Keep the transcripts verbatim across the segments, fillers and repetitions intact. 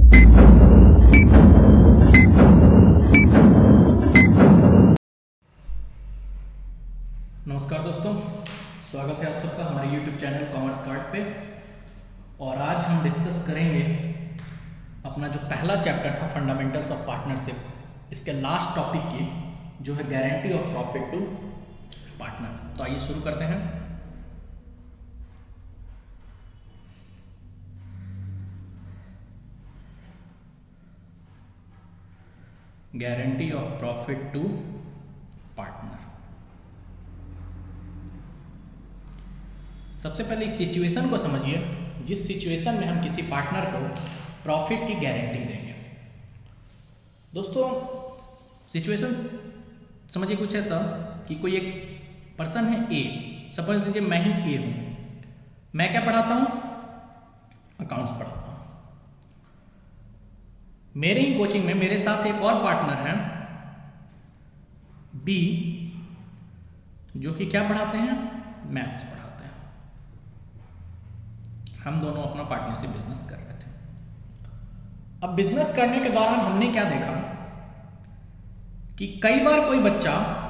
नमस्कार दोस्तों, स्वागत है आप सबका हमारे यूट्यूब चैनल कॉमर्स कार्ड पे। और आज हम डिस्कस करेंगे अपना जो पहला चैप्टर था फंडामेंटल्स ऑफ पार्टनरशिप, इसके लास्ट टॉपिक की जो है guarantee of profit to partner. तो आइए शुरू करते हैं। Guarantee of profit to partner. सबसे पहले इस सिचुएशन को समझिए जिस सिचुएशन में हम किसी पार्टनर को प्रॉफिट की गारंटी देंगे। दोस्तों, सिचुएशन समझिए कुछ ऐसा कि कोई एक पर्सन है ए, सपोज लीजिए मैं ही ए हूं। मैं क्या पढ़ाता हूं? अकाउंट्स पढ़ाता हूं। मेरे ही कोचिंग में मेरे साथ एक और पार्टनर है बी, जो कि क्या पढ़ाते हैं? मैथ्स पढ़ाते हैं। हम दोनों अपना पार्टनरशिप बिजनेस कर रहे थे। अब बिजनेस करने के दौरान हमने क्या देखा कि कई बार कोई बच्चा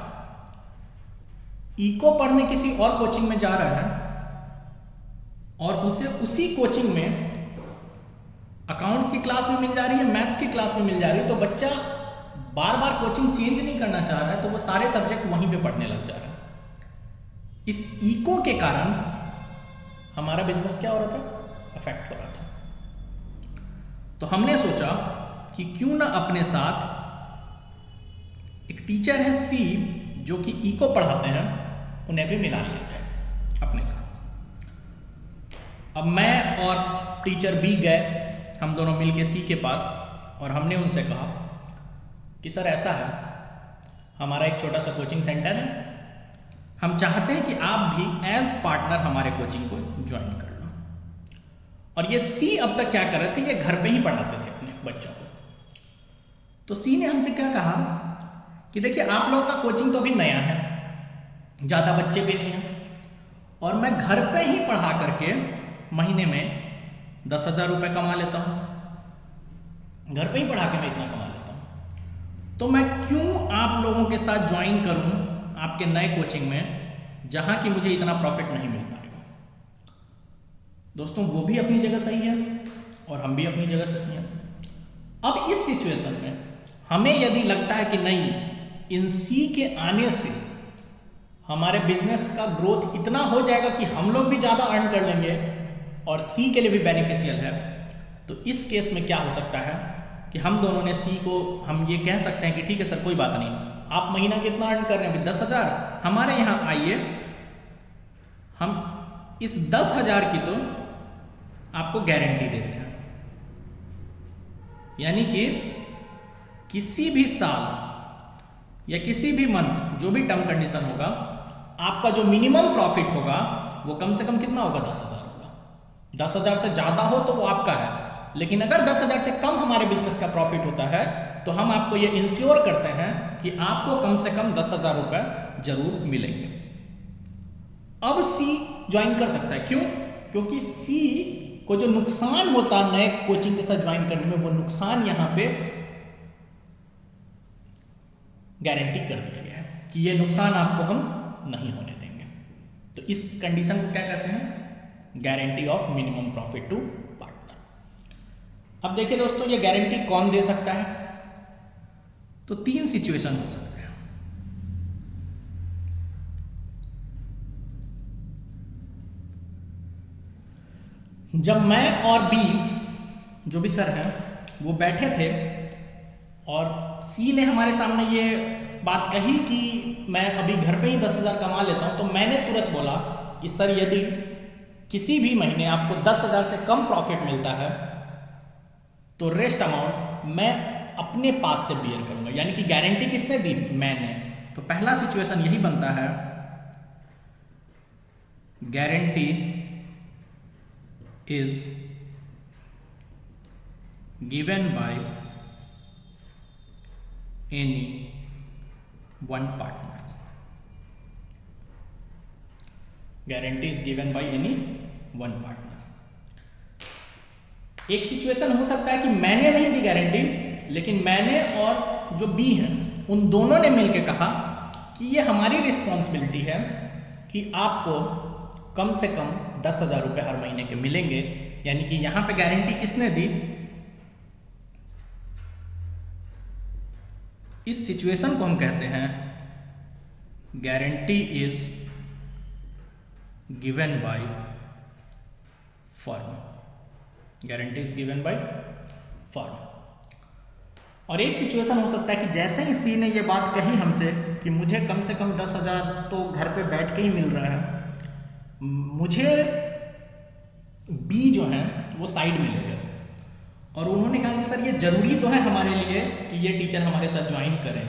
इको पढ़ने किसी और कोचिंग में जा रहा है और उसे उसी कोचिंग में अकाउंट्स की क्लास में मिल जा रही है, मैथ्स की क्लास में मिल जा रही है। तो बच्चा बार बार कोचिंग चेंज नहीं करना चाह रहा है, तो वो सारे सब्जेक्ट वहीं पे पढ़ने लग जा रहा है। इस इको के कारण हमारा बिजनेस क्या हो रहा था? अफेक्ट हो रहा था। तो हमने सोचा कि क्यों ना अपने साथ एक टीचर है सी, जो कि इको पढ़ाते हैं, उन्हें भी मिला लिया जाए अपने साथ। अब मैं और टीचर बी गए, हम दोनों मिलके सी के पास, और हमने उनसे कहा कि सर ऐसा है, हमारा एक छोटा सा कोचिंग सेंटर है, हम चाहते हैं कि आप भी एज पार्टनर हमारे कोचिंग को ज्वाइन कर लो। और ये सी अब तक क्या कर रहे थे? ये घर पे ही पढ़ाते थे अपने बच्चों को। तो सी ने हमसे क्या कहा कि देखिए, आप लोगों का कोचिंग तो अभी नया है, ज़्यादा बच्चे भी नहीं हैं, और मैं घर पे ही पढ़ा करके महीने में दस हज़ार रुपये कमा लेता हूँ। घर पे ही पढ़ा के मैं इतना कमा लेता हूँ, तो मैं क्यों आप लोगों के साथ ज्वाइन करूँ आपके नए कोचिंग में, जहां की मुझे इतना प्रॉफिट नहीं मिल पाएगा। दोस्तों, वो भी अपनी जगह सही है और हम भी अपनी जगह सही हैं। अब इस सिचुएशन में हमें यदि लगता है कि नहीं, इन सी के आने से हमारे बिजनेस का ग्रोथ इतना हो जाएगा कि हम लोग भी ज़्यादा अर्न कर लेंगे और सी के लिए भी बेनिफिशियल है, तो इस केस में क्या हो सकता है कि हम दोनों ने सी को हम ये कह सकते हैं कि ठीक है सर, कोई बात नहीं, आप महीना कितना अर्न कर रहे हैं? दस हजार। हमारे यहां आइए, हम इस दस हजार की तो आपको गारंटी देते हैं, यानी कि किसी भी साल या किसी भी मंथ जो भी टर्म कंडीशन होगा, आपका जो मिनिमम प्रॉफिट होगा वो कम से कम कितना होगा? दस हजार होगा। दस हजार से ज्यादा हो तो वो आपका है, लेकिन अगर दस हजार से कम हमारे बिजनेस का प्रॉफिट होता है तो हम आपको ये इंश्योर करते हैं कि आपको कम से कम दस हजार रुपए जरूर मिलेंगे। अब सी ज्वाइन कर सकता है। क्यों? क्योंकि सी को जो नुकसान होता है नए कोचिंग के साथ ज्वाइन करने में, वो नुकसान यहां पे गारंटी कर दिया गया है कि ये नुकसान आपको हम नहीं होने देंगे। तो इस कंडीशन को क्या कहते हैं? Guarantee of minimum profit to partner. अब देखिए दोस्तों, ये गारंटी कौन दे सकता है? तो तीन सिचुएशन हो सकते हैं। जब मैं और बी, जो भी सर हैं, वो बैठे थे और सी ने हमारे सामने ये बात कही कि मैं अभी घर पे ही दस हजार कमा लेता हूं, तो मैंने तुरंत बोला कि सर, यदि किसी भी महीने आपको दस हजार से कम प्रॉफिट मिलता है तो रेस्ट अमाउंट मैं अपने पास से बियर करूंगा। यानी कि गारंटी किसने दी? मैंने। तो पहला सिचुएशन यही बनता है, guarantee is given by any one partner. Guarantee is given by any one partner. एक सिचुएशन हो सकता है कि मैंने नहीं दी गारंटी, लेकिन मैंने और जो बी है उन दोनों ने मिलकर कहा कि ये हमारी रिस्पॉन्सिबिलिटी है कि आपको कम से कम दस हजार रुपये हर महीने के मिलेंगे। यानी कि यहां पे गारंटी किसने दी? इस सिचुएशन को हम कहते हैं guarantee is given by firm. Guarantee is given by firm. और एक सिचुएशन हो सकता है कि जैसे ही सी ने ये बात कही हमसे कि मुझे कम से कम दस हजार तो घर पे बैठ के ही मिल रहा है, मुझे बी जो है वो साइड में ले गए और उन्होंने कहा कि सर ये जरूरी तो है हमारे लिए कि ये टीचर हमारे साथ ज्वाइन करें,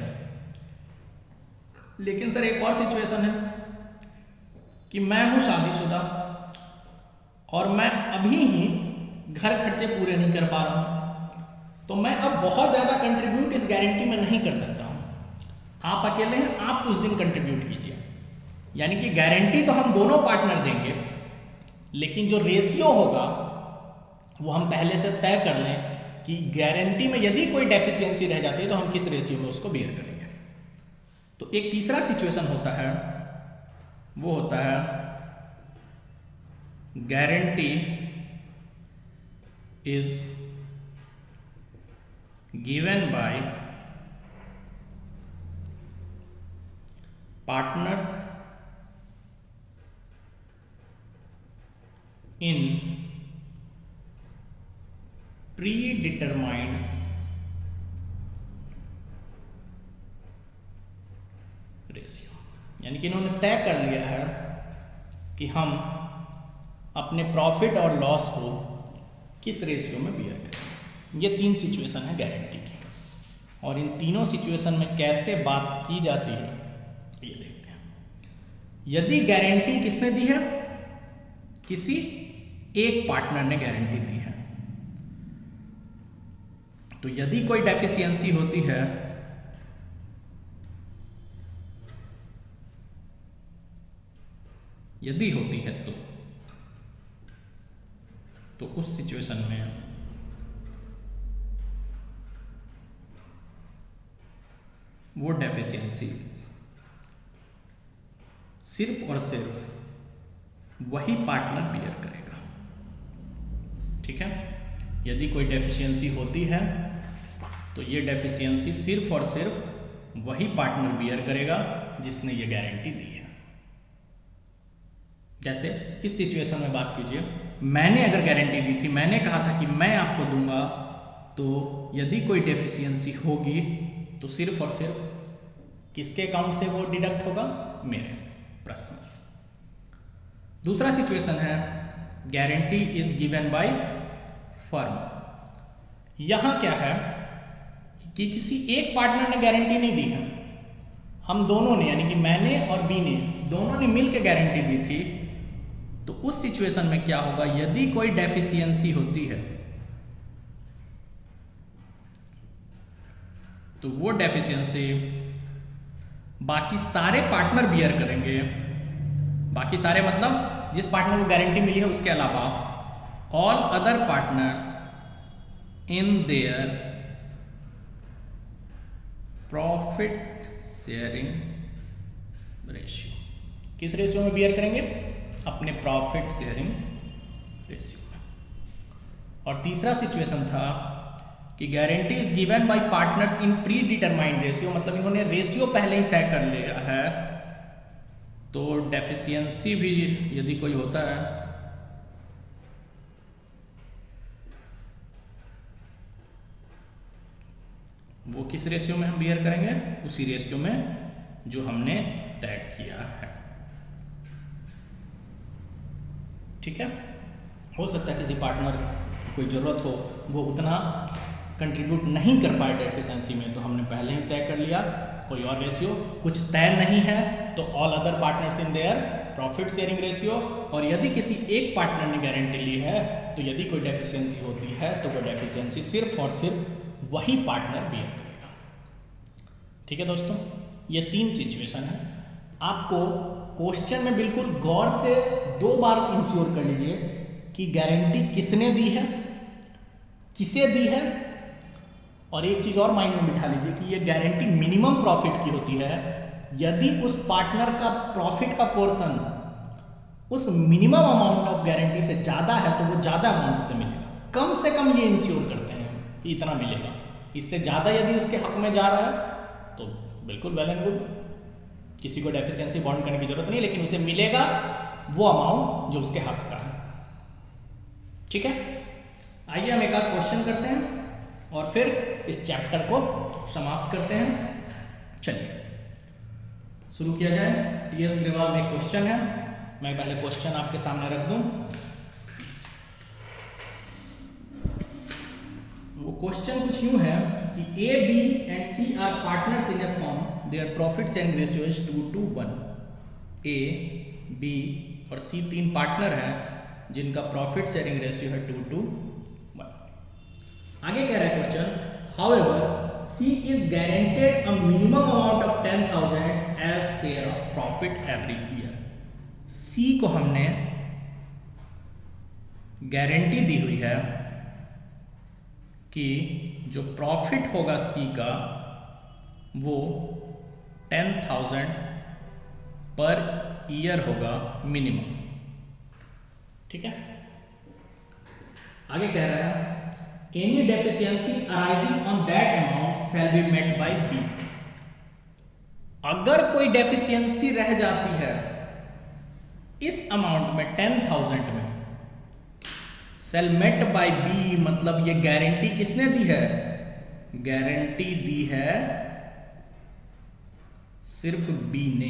लेकिन सर एक और सिचुएशन है कि मैं हूं शादीशुदा और मैं अभी ही घर खर्चे पूरे नहीं कर पा रहा हूं, तो मैं अब बहुत ज़्यादा कंट्रीब्यूट इस गारंटी में नहीं कर सकता हूं। आप अकेले हैं, आप उस दिन कंट्रीब्यूट कीजिए। यानी कि गारंटी तो हम दोनों पार्टनर देंगे, लेकिन जो रेशियो होगा वो हम पहले से तय कर लें कि गारंटी में यदि कोई डेफिशिएंसी रह जाती है तो हम किस रेशियो में उसको बियर करेंगे। तो एक तीसरा सिचुएशन होता है, वो होता है guarantee is given by partners in predetermined ratio. यानी कि इन्होंने तय कर लिया है कि हम अपने प्रॉफिट और लॉस को किस रेशियो में बियर करें। ये तीन सिचुएशन है गारंटी की, और इन तीनों सिचुएशन में कैसे बात की जाती है ये देखते हैं। यदि गारंटी किसने दी है? किसी एक पार्टनर ने गारंटी दी है, तो यदि कोई डेफिशिएंसी होती है यदि होती है तो तो उस सिचुएशन में वो डेफिशिएंसी सिर्फ और सिर्फ वही पार्टनर बियर करेगा। ठीक है, यदि कोई डेफिशिएंसी होती है तो ये डेफिशिएंसी सिर्फ और सिर्फ वही पार्टनर बियर करेगा जिसने ये गारंटी दी है। जैसे इस सिचुएशन में बात कीजिए, मैंने अगर गारंटी दी थी, मैंने कहा था कि मैं आपको दूंगा, तो यदि कोई डेफिशिएंसी होगी तो सिर्फ और सिर्फ किसके अकाउंट से वो डिडक्ट होगा? मेरे पर्सनल से। दूसरा सिचुएशन है guarantee is given by firm. यहां क्या है कि किसी एक पार्टनर ने गारंटी नहीं दी है, हम दोनों ने यानी कि मैंने और बी ने दोनों ने मिलकर गारंटी दी थी। तो उस सिचुएशन में क्या होगा? यदि कोई डेफिशिएंसी होती है तो वो डेफिशिएंसी बाकी सारे पार्टनर बियर करेंगे। बाकी सारे मतलब जिस पार्टनर को गारंटी मिली है उसके अलावा all other partners in their profit sharing ratio. किस रेशियो में बियर करेंगे? अपने प्रॉफिट शेयरिंग रेशियो में। और तीसरा सिचुएशन था कि guarantee is given by partners in predetermined ratio, मतलब इन्होंने रेशियो पहले ही तय कर लिया है। तो डेफिशिएंसी भी यदि कोई होता है वो किस रेशियो में हम बियर करेंगे? उसी रेशियो में जो हमने तय किया है। ठीक है, हो सकता है किसी पार्टनर की कोई ज़रूरत हो, वो उतना कंट्रीब्यूट नहीं कर पाए डेफिशिएंसी में, तो हमने पहले ही तय कर लिया कोई और रेशियो। कुछ तय नहीं है तो all other partners in their profit sharing ratio. और यदि किसी एक पार्टनर ने गारंटी ली है तो यदि कोई डेफिशिएंसी होती है तो वो डेफिशिएंसी सिर्फ और सिर्फ वही पार्टनर बियर करेगा। ठीक है दोस्तों, ये तीन सिचुएशन है। आपको क्वेश्चन में बिल्कुल गौर से दो बार इंश्योर कर लीजिए कि गारंटी किसने दी है किसे दी है, और एक चीज और माइंड में बिठा लीजिए कि ये गारंटी मिनिमम प्रॉफिट की होती है। यदि उस पार्टनर का प्रॉफिट का पोर्शन उस मिनिमम अमाउंट ऑफ गारंटी से ज्यादा है तो वो ज्यादा अमाउंट उसे मिलेगा। कम से कम ये इंश्योर करते हैं कि इतना मिलेगा। इससे ज्यादा यदि उसके हक में जा रहा है तो बिल्कुल वेल एंड गुड, किसी को डेफिशिएंसी बॉन्ड करने की जरूरत नहीं, लेकिन उसे मिलेगा वो अमाउंट जो उसके हक का है। ठीक है, आइए हम एक आध क्वेश्चन करते हैं और फिर इस चैप्टर को समाप्त करते हैं। चलिए शुरू किया जाए। टी एस अग्रवाल में एक क्वेश्चन है, मैं पहले क्वेश्चन आपके सामने रख दूं। वो क्वेश्चन कुछ यूं है कि A B and C are partners in a firm, their profit sharing ratio is to two one. A B और सी तीन पार्टनर हैं जिनका प्रॉफिट शेयरिंग रेशियो है टू टू वन। आगे कह रहा है question, however C is guaranteed a minimum amount of ten thousand as share of profit every year. C को हमने गारंटी दी हुई है कि जो प्रॉफिट होगा सी का वो टेन थाउजेंड पर ईयर होगा मिनिमम। ठीक है, आगे कह रहा है any deficiency arising on that amount shall be met by B. अगर कोई डेफिशिएंसी रह जाती है इस अमाउंट में टेन थाउजेंड में, सेल मेट बाय बी मतलब ये गारंटी किसने दी है? गारंटी दी है सिर्फ बी ने।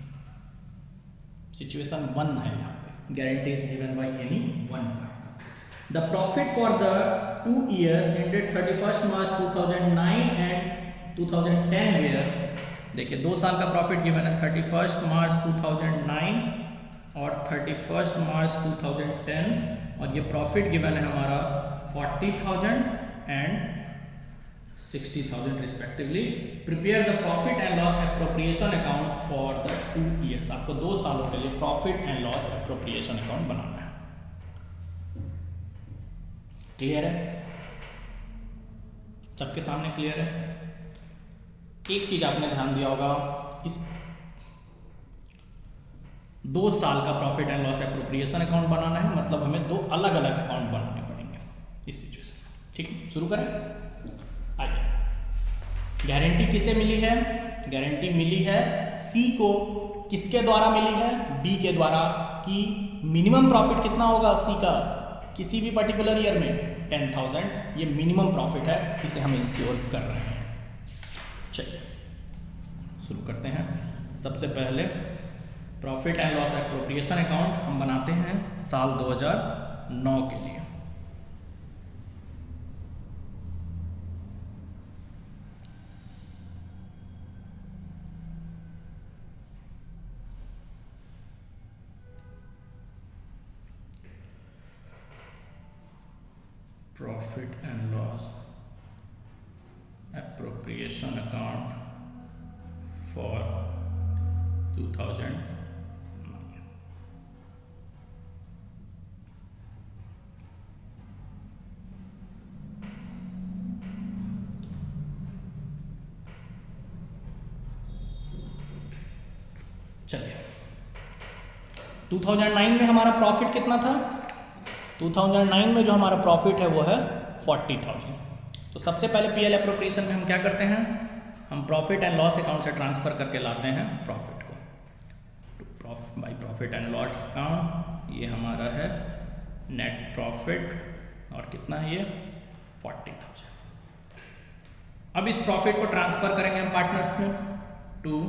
सिचुएशन वन है यहां पे, guarantee is given by any one partner. The profit for the two year ended thirty first March two thousand nine and two thousand ten where, देखिए दो साल का प्रॉफिट गिवन है thirty first March two thousand nine और thirty first March two thousand ten, और ये profit given है हमारा forty thousand and sixty thousand respectively. Prepare the profit and loss appropriation account for the to years. आपको दो सालों के लिए profit and loss appropriation account बनाना है। क्लियर है? सबके सामने क्लियर है? एक चीज आपने ध्यान दिया होगा, इस दो साल का profit and loss appropriation account बनाना है, मतलब हमें दो अलग अलग अकाउंट बनाने पड़ेंगे इस सिचुएशन में। ठीक है, शुरू करें। आइए, गारंटी किसे मिली है? गारंटी मिली है सी को। किसके द्वारा मिली है? बी के द्वारा। कि मिनिमम प्रॉफिट कितना होगा सी का किसी भी पर्टिकुलर ईयर में? Ten thousand. ये मिनिमम प्रॉफिट है, इसे हम इंश्योर कर रहे हैं। चलिए शुरू करते हैं। सबसे पहले profit and loss appropriation account हम बनाते हैं साल दो हज़ार नौ के लिए। Profit and loss appropriation account for two thousand. चलिए, टू थाउजेंड नाइन में हमारा प्रॉफिट कितना था? टू थाउजेंड नाइन में जो हमारा प्रॉफिट है वो है फोर्टी थाउजेंड। तो सबसे पहले पीएल एप्रोप्रिएशन में हम क्या करते हैं? हम प्रॉफिट एंड लॉस अकाउंट से ट्रांसफर करके लाते हैं प्रॉफिट को to by profit and loss account. ये हमारा है नेट प्रॉफिट, और कितना है ये? Forty thousand. अब इस प्रॉफिट को ट्रांसफर करेंगे हम पार्टनर्स में to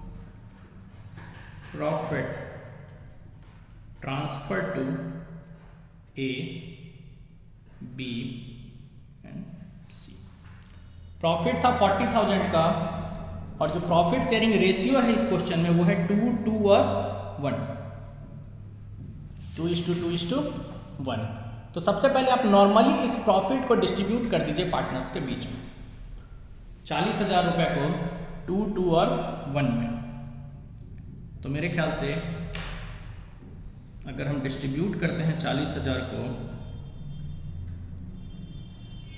profit transfer to A B and C. Profit था फोर्टी थाउजेंड का, और जो प्रॉफिट शेयरिंग रेशियो है इस क्वेश्चन में वो है टू टू और one, two is to two is to one. तो सबसे पहले आप नॉर्मली इस प्रॉफिट को डिस्ट्रीब्यूट कर दीजिए पार्टनर्स के बीच में। चालीस हजार रुपये को टू टू और वन में, तो मेरे ख्याल से अगर हम डिस्ट्रीब्यूट करते हैं चालीस हजार को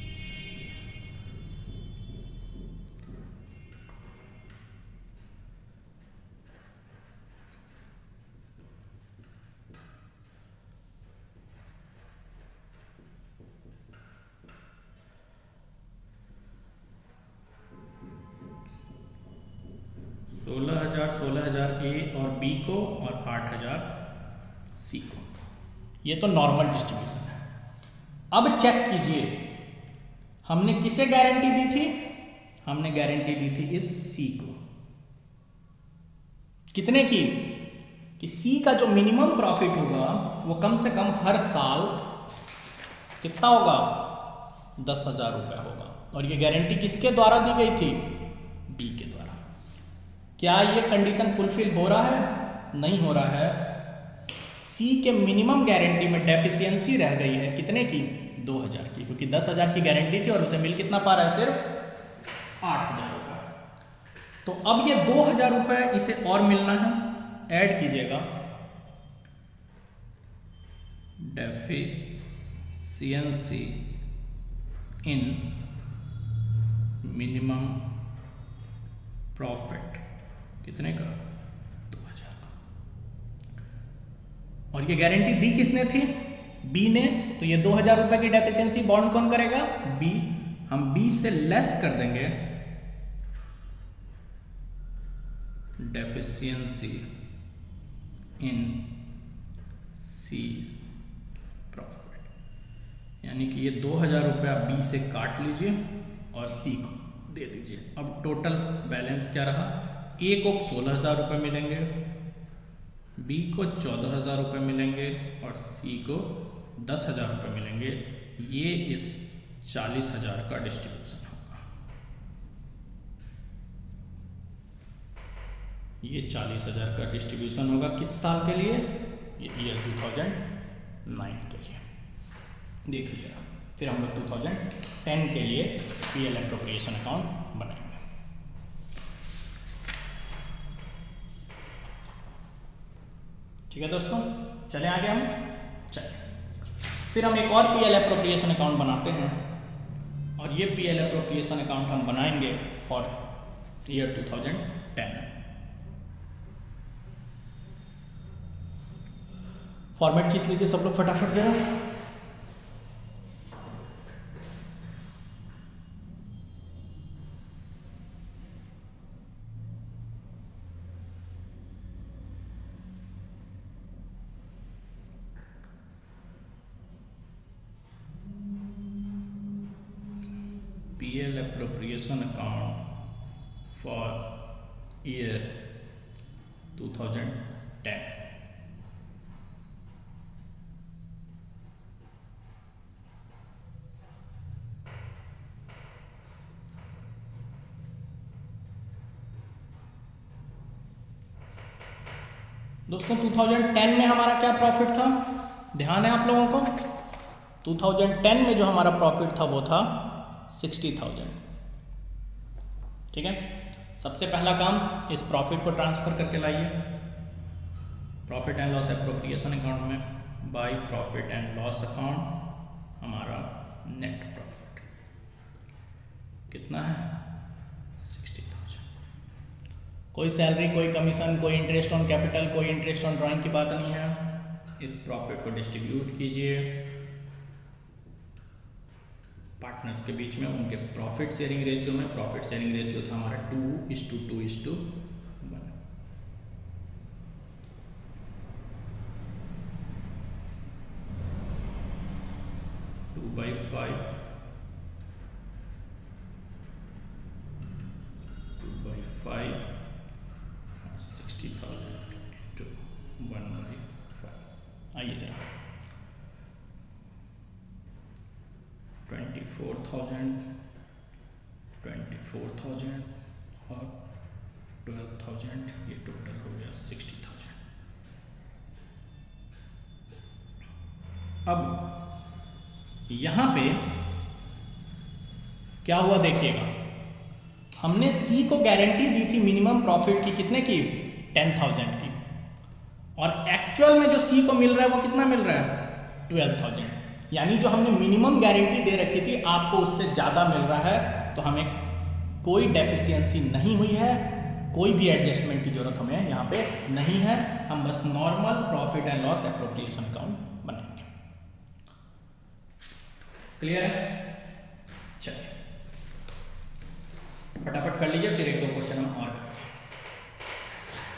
सोलह हजार ए और बी को और आठ हजार सी को। ये तो नॉर्मल डिस्ट्रीब्यूशन है। अब चेक कीजिए, हमने किसे गारंटी दी थी? हमने गारंटी दी थी इस सी को। कितने की? कि सी का जो मिनिमम प्रॉफिट होगा वो कम से कम हर साल कितना होगा? दस हजार रुपये होगा। और ये गारंटी किसके द्वारा दी गई थी? बी के द्वारा। क्या ये कंडीशन फुलफिल हो रहा है? नहीं हो रहा है। सी के मिनिमम गारंटी में डेफिशिएंसी रह गई है कितने की? दो हजार की, क्योंकि दस हजार की गारंटी थी और उसे मिल कितना पा रहा है? सिर्फ आठ हजार रुपये। तो अब ये दो हजार रुपये इसे और मिलना है, ऐड कीजिएगा। डेफिशिएंसी इन मिनिमम प्रॉफिट कितने का? दो हजार का। और ये गारंटी दी किसने थी? बी ने। तो ये दो हजार रुपए की डेफिशिएंसी बॉन्ड कौन करेगा? बी। हम बी से लेस कर देंगे डेफिशिएंसी इन सी प्रॉफिट, यानी कि ये दो हजार रुपये आप बी से काट लीजिए और सी को दे दीजिए। अब टोटल बैलेंस क्या रहा? ए को सोलह हजार रुपये मिलेंगे, बी को चौदह हजार रुपये मिलेंगे और सी को दस हजार रुपये मिलेंगे। ये इस चालीस हजार का डिस्ट्रीब्यूशन होगा। ये चालीस हजार का डिस्ट्रीब्यूशन होगा किस साल के लिए? ये ईयर दो हज़ार नौ के लिए। देखिए जरा, फिर हम लोग दो हज़ार दस के लिए पीएल एप्रोप्रिएशन अकाउंट बनाएंगे। ठीक है दोस्तों, चले आगे हम चले। फिर हम एक और पीएल एप्रोप्रिएशन अकाउंट बनाते हैं, और ये पीएल एप्रोप्रिएशन अकाउंट हम बनाएंगे फॉर ईयर दो हज़ार दस। फॉर्मेट खींच लीजिए सब लोग फटाफट जरा। PL appropriation account for year दो हज़ार दस। दोस्तों दो हज़ार दस में हमारा क्या प्रॉफिट था? ध्यान है आप लोगों को? दो हज़ार दस में जो हमारा प्रॉफिट था वो था साठ हज़ार। ठीक है, सबसे पहला काम इस प्रॉफिट को ट्रांसफर करके लाइए profit and loss appropriation account में। By profit and loss account हमारा नेट प्रॉफिट कितना है? साठ हज़ार। कोई सैलरी, कोई कमीशन, कोई इंटरेस्ट ऑन कैपिटल, कोई इंटरेस्ट ऑन ड्राइंग की बात नहीं है। इस प्रॉफिट को डिस्ट्रीब्यूट कीजिए पार्टनर्स के बीच में, उनके प्रॉफिट शेयरिंग रेशियो में। प्रॉफिट शेयरिंग रेशियो था हमारा two is to two is to one. Two by five, two by five, sixty thousand two one by five. आइए जरा, twenty four thousand, twenty four thousand और twelve thousand, ये total हो गया sixty thousand. अब यहाँ पे क्या हुआ देखिएगा, हमने सी को गारंटी दी थी मिनिमम प्रॉफिट की कितने की? टेन थाउजेंड की, और एक्चुअल में जो सी को मिल रहा है वो कितना मिल रहा है? Twelve thousand. यानी जो हमने मिनिमम गारंटी दे रखी थी आपको उससे ज़्यादा मिल रहा है। तो हमें कोई डेफिशिएंसी नहीं हुई है, कोई भी एडजस्टमेंट की जरूरत हमें यहाँ पे नहीं है। हम बस normal profit and loss appropriation account बनाएंगे। क्लियर है? चलिए फटाफट कर लीजिए, फिर एक दो क्वेश्चन हम और करेंगे।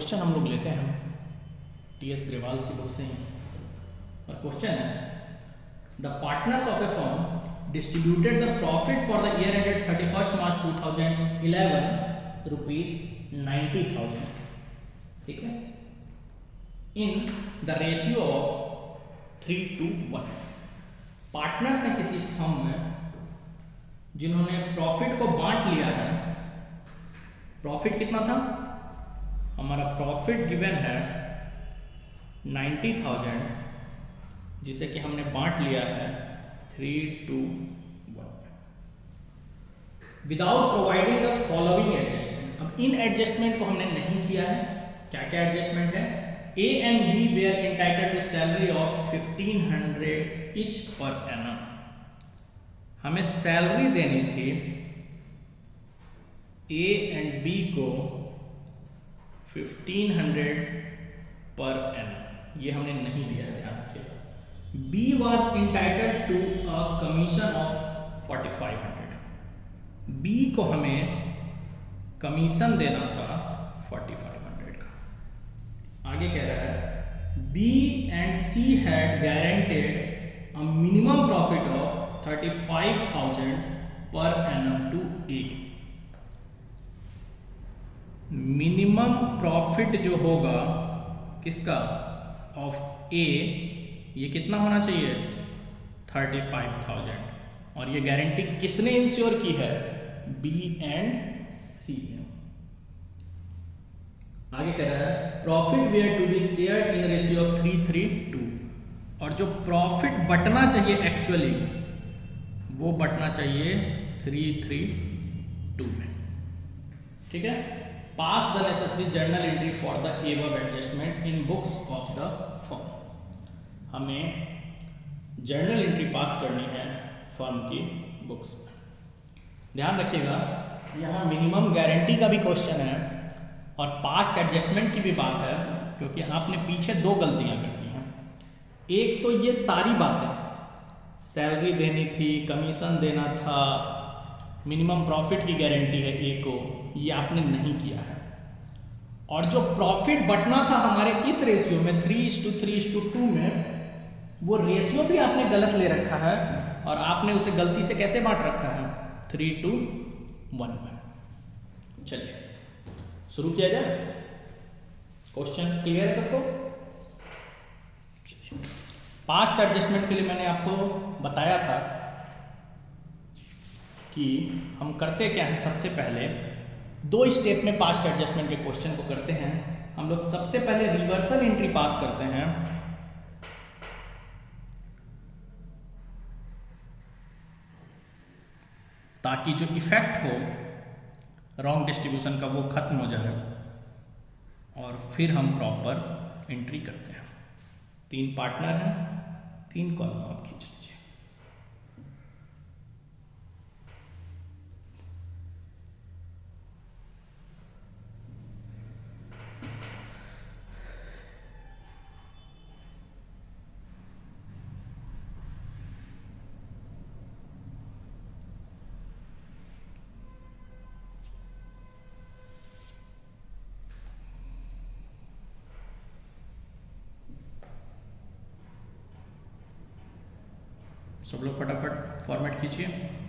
क्वेश्चन हम लोग लेते हैं टी एस ग्रेवाल की बुक से ही। और क्वेश्चन है, the partners of a firm distributed the profit for the year ended thirty first March two thousand eleven rupees ninety thousand, ठीक है, in the ratio of three two one. Partners हैं किसी firm में जिन्होंने profit को बांट लिया है। प्रॉफिट कितना था हमारा? प्रॉफिट गिवन है नाइन्टी थाउजेंड, जिसे कि हमने बांट लिया है three two one, without providing the following adjustment. अब इन एडजस्टमेंट को हमने नहीं किया है। क्या क्या एडजस्टमेंट है? A and B were entitled to salary of fifteen hundred each per annum. हमें सैलरी देनी थी ए एंड बी को फिफ्टीन हंड्रेड पर एनम, ये हमने नहीं दिया है, ध्यान रखिएगा। B was entitled to a commission of forty five hundred. B को हमें कमीशन देना था फोर्टी फाइव हंड्रेड का। आगे कह रहा है, B and C had guaranteed a minimum profit of thirty five thousand per annum to A. Minimum profit जो होगा किसका? ऑफ ए, ये कितना होना चाहिए? Thirty five thousand. और ये गारंटी किसने इंश्योर की है? बी एंड सी ने। आगे कह रहा है, profit were to be shared in ratio of three three two. और जो प्रॉफिट बटना चाहिए एक्चुअली, वो बटना चाहिए थ्री थ्री टू में, ठीक है। Pass the necessary journal entry for the above adjustment in books of the firm. हमें जर्नल एंट्री पास करनी है फर्म की बुक्स में। ध्यान रखिएगा, यहाँ मिनिमम गारंटी का भी क्वेश्चन है और पास्ट एडजस्टमेंट की भी बात है, क्योंकि आपने पीछे दो गलतियां कर दी हैं। एक तो ये सारी बातें, सैलरी देनी थी, कमीशन देना था, मिनिमम प्रॉफिट की गारंटी है ए को, ये आपने नहीं किया है। और जो प्रॉफिट बटना था हमारे इस रेशियो में three is to three is to two में, वो रेशियो भी आपने गलत ले रखा है और आपने उसे गलती से कैसे बांट रखा है? थ्री टू वन में। चलिए शुरू किया जाए। क्वेश्चन क्लियर है सबको? पास्ट एडजस्टमेंट के लिए मैंने आपको बताया था कि हम करते क्या है। सबसे पहले दो स्टेप में पास्ट एडजस्टमेंट के क्वेश्चन को करते हैं हम लोग। सबसे पहले रिवर्सल एंट्री पास करते हैं, ताकि जो इफेक्ट हो रॉन्ग डिस्ट्रीब्यूशन का वो खत्म हो जाए, और फिर हम प्रॉपर एंट्री करते हैं। तीन पार्टनर हैं, तीन कॉलम आप खींच लीजिए। सब लोग फटाफट फॉर्मेट कीजिए।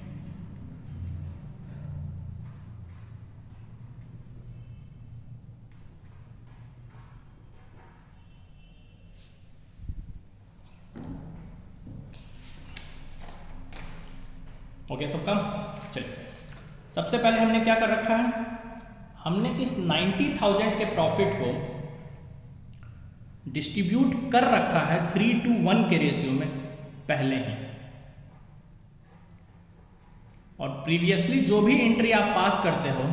ओके सबका? चलिए, सबसे पहले हमने क्या कर रखा है? हमने इस नाइन्टी थाउजेंड के प्रॉफिट को डिस्ट्रीब्यूट कर रखा है थ्री टू वन के रेशियो में पहले ही। और प्रीवियसली जो भी एंट्री आप पास करते हो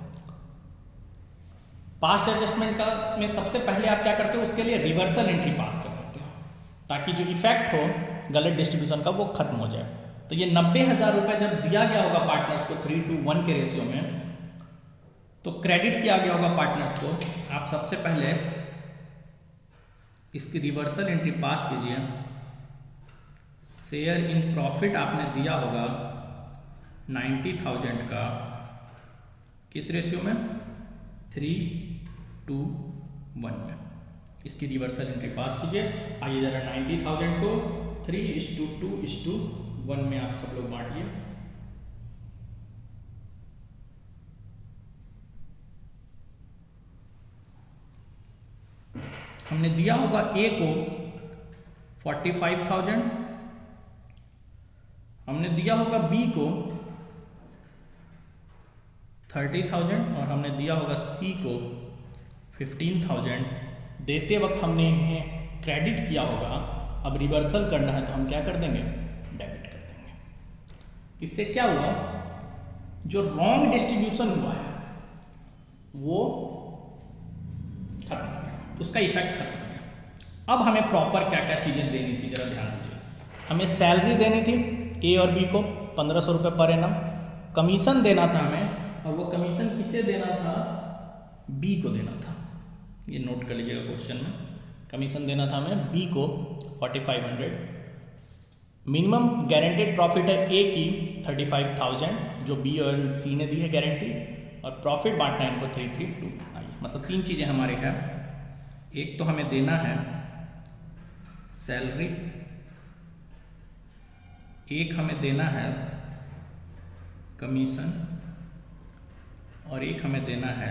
पास्ट एडजस्टमेंट का में, सबसे पहले आप क्या करते हो? उसके लिए रिवर्सल एंट्री पास कर देते हो, ताकि जो इफेक्ट हो गलत डिस्ट्रीब्यूशन का वो खत्म हो जाए। तो ये नब्बे हजार रुपये जब दिया गया होगा पार्टनर्स को थ्री टू वन के रेशियो में, तो क्रेडिट किया गया होगा पार्टनर्स को। आप सबसे पहले इसकी रिवर्सल एंट्री पास कीजिए। शेयर इन प्रॉफिट आपने दिया होगा नाइन्टी थाउजेंड का, किस रेशियो में? थ्री टू वन में। इसकी रिवर्सल एंट्री पास कीजिए। आइए जरा नाइन्टी थाउजेंड को three is to two is to one में आप सब लोग बांटिए। हमने दिया होगा ए को फोर्टी फाइव थाउजेंड, हमने दिया होगा बी को थर्टी थाउजेंड और हमने दिया होगा सी को फिफ्टीन थाउजेंड। देते वक्त हमने इन्हें क्रेडिट किया होगा, अब रिवर्सल करना है तो हम क्या कर देंगे, डेबिट कर देंगे। इससे क्या हुआ, जो रॉन्ग डिस्ट्रीब्यूशन हुआ है वो खत्म हो गया, उसका इफेक्ट खत्म हो गया। अब हमें प्रॉपर क्या क्या चीज़ें देनी थी, जरा ध्यान दीजिए। हमें सैलरी देनी थी ए और बी को पंद्रह सौ रुपये पर एनम, कमीशन देना था हमें, और वो कमीशन किसे देना था, बी को देना था। ये नोट कर लीजिएगा क्वेश्चन में, कमीशन देना था हमें बी को forty five hundred. Minimum guaranteed profit है ए की थर्टी फाइव थाउजेंड जो बी और सी ने दी है गारंटी, और प्रॉफिट बांटना है इनको थ्री थ्री टू। आइए, मतलब तीन चीज़ें हमारे हैं। एक तो हमें देना है सैलरी, एक हमें देना है कमीशन, और एक हमें देना है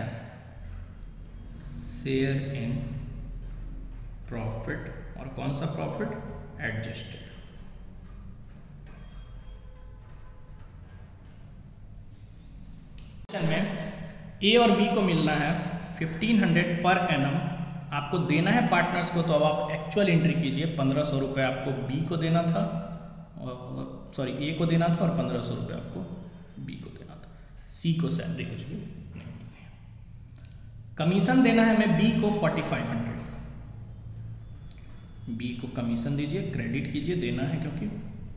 शेयर इन प्रॉफिट। और कौन सा प्रॉफिट, एडजस्टेड। में ए और बी को मिलना है फिफ्टीन हंड्रेड पर एनम, आपको देना है पार्टनर्स को, तो अब आप एक्चुअल एंट्री कीजिए। पंद्रह सौ रुपये आपको बी को देना था, और सॉरी ए को देना था, और पंद्रह सौ रुपये आपको बी को देना था। सी को सैलरी कुछ भी नहीं देनी है। कमीशन देना है हमें बी को फोर्टी फाइव हंड्रेड, बी को कमीशन दीजिए, क्रेडिट कीजिए, देना है क्योंकि।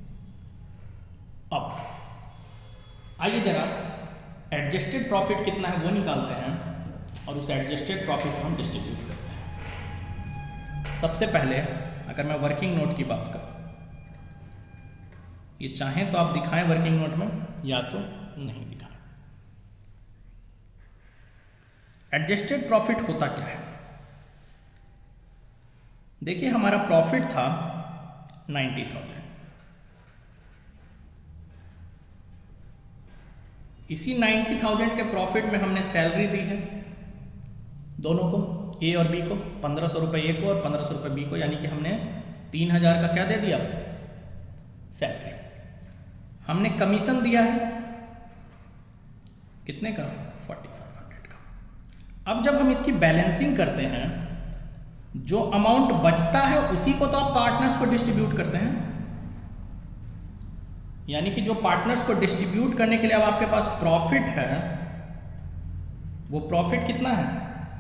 अब आइए जरा एडजस्टेड प्रॉफिट कितना है वो निकालते हैं, और उस एडजस्टेड प्रॉफिट को हम डिस्ट्रीब्यूट करते हैं। सबसे पहले अगर मैं वर्किंग नोट की बात करूं, ये चाहें तो आप दिखाएं वर्किंग नोट में, या तो नहीं दिखाएं। एडजस्टेड प्रॉफिट होता क्या है, देखिए हमारा प्रॉफिट था नाइन्टी थाउजेंड, इसी नाइन्टी थाउजेंड के प्रॉफिट में हमने सैलरी दी है दोनों को, ए और बी को, पंद्रह सौ रुपये ए को और पंद्रह सौ रुपये बी को, यानी कि हमने तीन हजार का क्या दे दिया, सैलरी। हमने कमीशन दिया है कितने का, फोर्टी फाइव हंड्रेड का। अब जब हम इसकी बैलेंसिंग करते हैं, जो अमाउंट बचता है उसी को तो आप पार्टनर्स को डिस्ट्रीब्यूट करते हैं, यानी कि जो पार्टनर्स को डिस्ट्रीब्यूट करने के लिए अब आपके पास प्रॉफिट है, वो प्रॉफिट कितना है,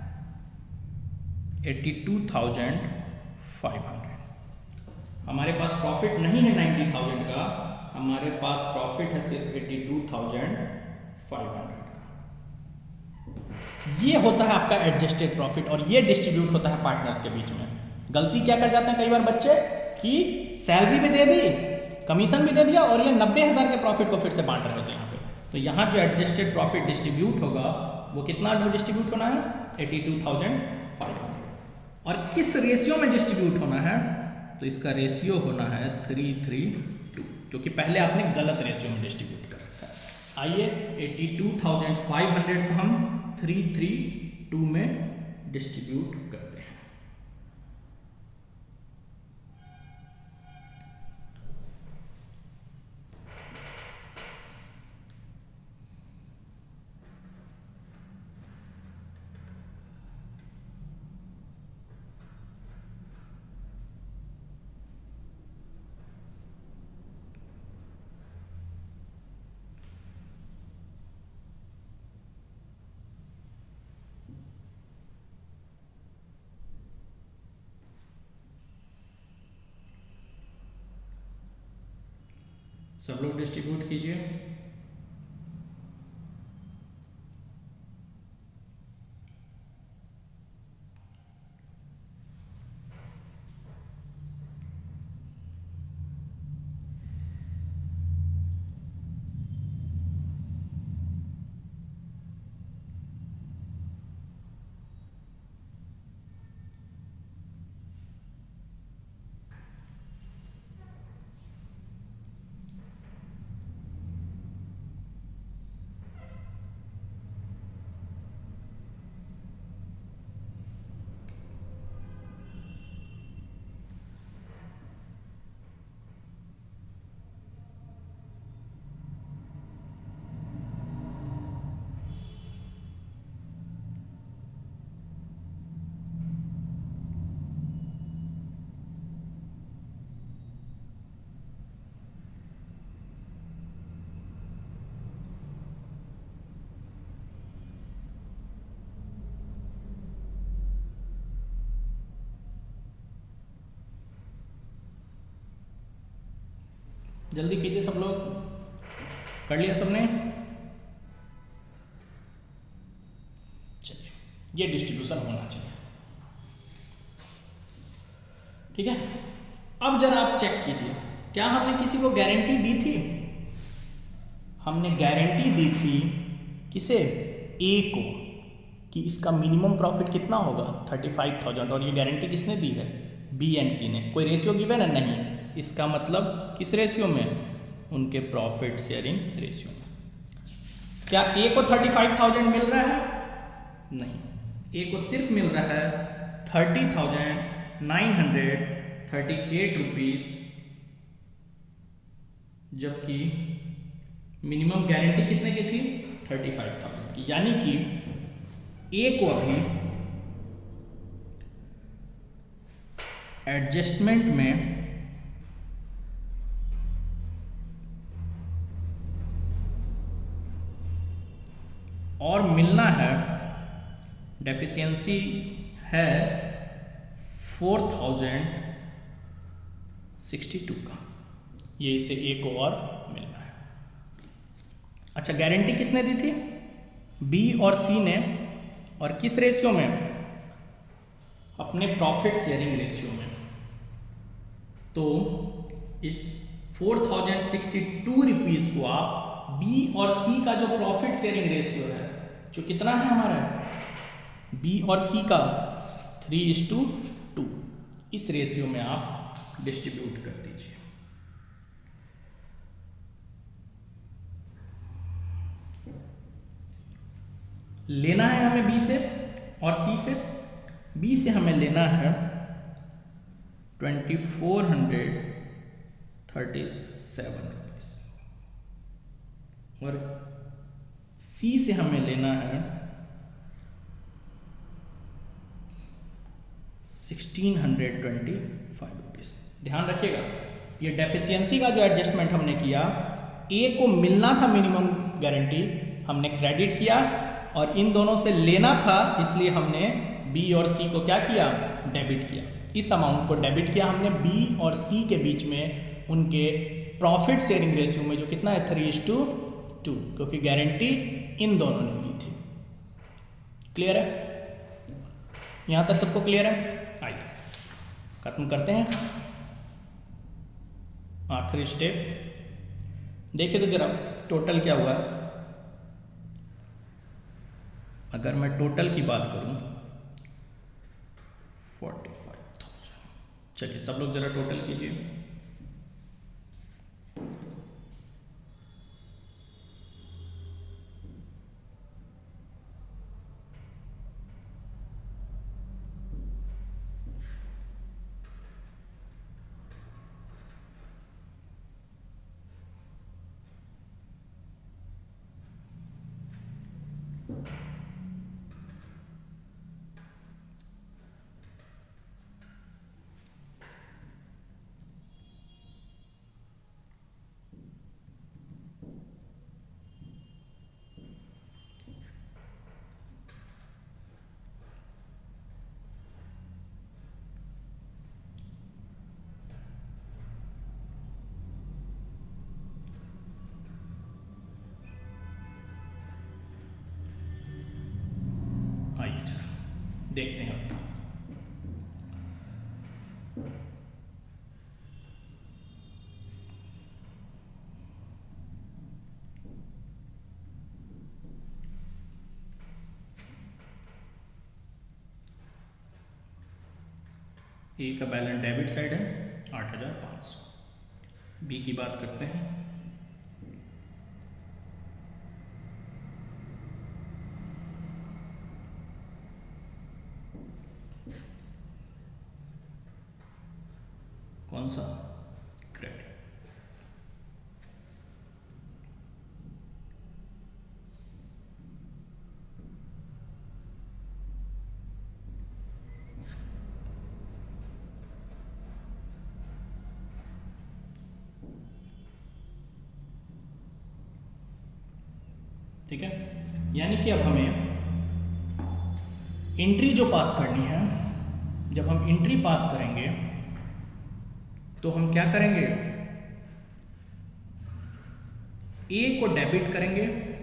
eighty two thousand five hundred. हमारे पास प्रॉफिट नहीं है नाइन्टी थाउजेंड का, हमारे पास प्रॉफिट है सिर्फ eighty two thousand five hundred का। ये होता है आपका एडजस्टेड प्रॉफिट, और ये डिस्ट्रीब्यूट होता है पार्टनर्स के बीच में। गलती क्या कर जाते हैं कई बार बच्चे, कि सैलरी भी दे दी, कमीशन भी दे दिया, और ये नब्बे हज़ार के प्रॉफिट को फिर से बांट रहे होते हैं यहाँ पे। तो यहाँ जो एडजस्टेड प्रॉफिट डिस्ट्रीब्यूट होगा वो कितना डिस्ट्रीब्यूट होना है, eighty two thousand five hundred. और किस रेशियो में डिस्ट्रीब्यूट होना है, तो इसका रेशियो होना है थ्री थ्री टू, क्योंकि पहले आपने गलत रेशियो में डिस्ट्रीब्यूट कर रखा है। आइए eighty two thousand five hundred को हम थ्री थ्री टू में डिस्ट्रीब्यूट करते हैं। सब लोग डिस्ट्रीब्यूट कीजिए। जल्दी कीजिए सब लोग, कर लिया सबने? चलिए, ये डिस्ट्रीब्यूशन होना चाहिए, ठीक है। अब जरा आप चेक कीजिए, क्या हमने किसी को गारंटी दी थी? हमने गारंटी दी थी किसे? ए को, कि इसका मिनिमम प्रॉफिट कितना होगा? Thirty five thousand. और ये गारंटी किसने दी है? बी एंड सी ने। कोई रेशियो गिवन है? नहीं। इसका मतलब किस रेशियो में? उनके प्रॉफिट शेयरिंग रेशियो में। क्या ए को थर्टी फाइव थाउजेंड मिल रहा है? नहीं, ए को सिर्फ मिल रहा है thirty thousand nine hundred thirty eight rupees, जबकि मिनिमम गारंटी कितने की थी? थर्टी फाइव थाउजेंड की। यानी कि ए को अभी एडजस्टमेंट में और मिलना है, डेफिशिएंसी है फोर थाउजेंड सिक्सटी टू का, ये इसे ए को और मिलना है। अच्छा, गारंटी किसने दी थी? बी और सी ने। और किस रेशियो में? अपने प्रॉफिट शेयरिंग रेशियो में। तो इस four thousand sixty two rupees को आप बी और सी का जो प्रॉफिट शेयरिंग रेशियो है, जो कितना है हमारा, बी और सी का थ्री इज टू टू, इस रेशियो में आप डिस्ट्रीब्यूट कर दीजिए। लेना है हमें बी से और सी से। बी से हमें लेना है twenty four hundred thirty seven rupees और सी से हमें लेना है sixteen hundred twenty five rupees. ध्यान रखिएगा, ये डेफिशिएंसी का जो एडजस्टमेंट हमने किया, ए को मिलना था मिनिमम गारंटी, हमने क्रेडिट किया, और इन दोनों से लेना था, इसलिए हमने बी और सी को क्या किया? डेबिट किया। इस अमाउंट को डेबिट किया हमने बी और सी के बीच में, उनके प्रॉफिट शेयरिंग रेशियो में, जो कितना है थ्री इज टू टू, क्योंकि गारंटी इन दोनों ने दी थी। क्लियर है? यहां तक सबको क्लियर है? आइए खत्म करते हैं। आखिरी स्टेप देखिए तो जरा टोटल क्या हुआ है। अगर मैं टोटल की बात करूं फोर्टी फाइव थाउजेंड। चलिए सब लोग जरा टोटल कीजिए। देखते हैं ए का बैलेंस डेबिट साइड है आठ हजार पाँच सौ। बी की बात करते हैं। कौन सा? क्रेडिट। ठीक है, यानी कि अब हमें एंट्री जो पास करनी है, जब हम एंट्री पास करेंगे तो हम क्या करेंगे? ए को डेबिट करेंगे,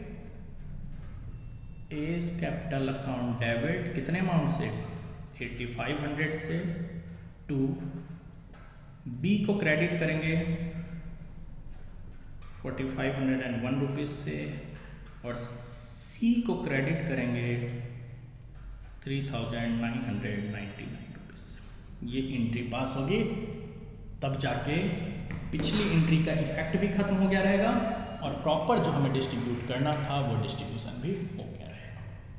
एस कैपिटल अकाउंट डेबिट कितने अमाउंट से, एट्टी फाइव हंड्रेड से, टू बी को क्रेडिट करेंगे forty five hundred and one rupees से, और सी को क्रेडिट करेंगे three thousand nine hundred ninety nine rupees से। ये एंट्री पास होगी, तब जाके पिछली एंट्री का इफेक्ट भी खत्म हो गया रहेगा और प्रॉपर जो हमें डिस्ट्रीब्यूट करना था वो डिस्ट्रीब्यूशन भी हो गया रहेगा।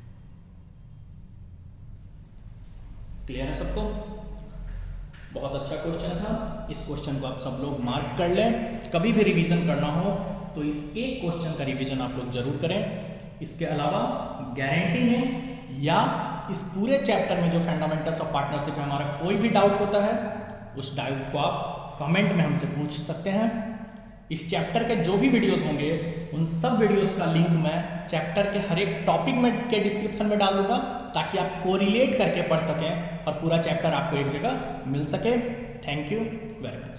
क्लियर है सबको? बहुत अच्छा क्वेश्चन था। इस क्वेश्चन को आप सब लोग मार्क कर लें। कभी भी रिवीजन करना हो तो इस एक क्वेश्चन का रिवीजन आप लोग जरूर करें। इसके अलावा गारंटी में या इस पूरे चैप्टर में जो फंडामेंटल्स ऑफ पार्टनरशिप में हमारा कोई भी डाउट होता है, उस डाउट को आप कमेंट में हमसे पूछ सकते हैं। इस चैप्टर के जो भी वीडियोस होंगे उन सब वीडियोस का लिंक मैं चैप्टर के हर एक टॉपिक में के डिस्क्रिप्शन में डाल दूंगा, ताकि आप कोरिलेट करके पढ़ सकें और पूरा चैप्टर आपको एक जगह मिल सके। Thank you very much.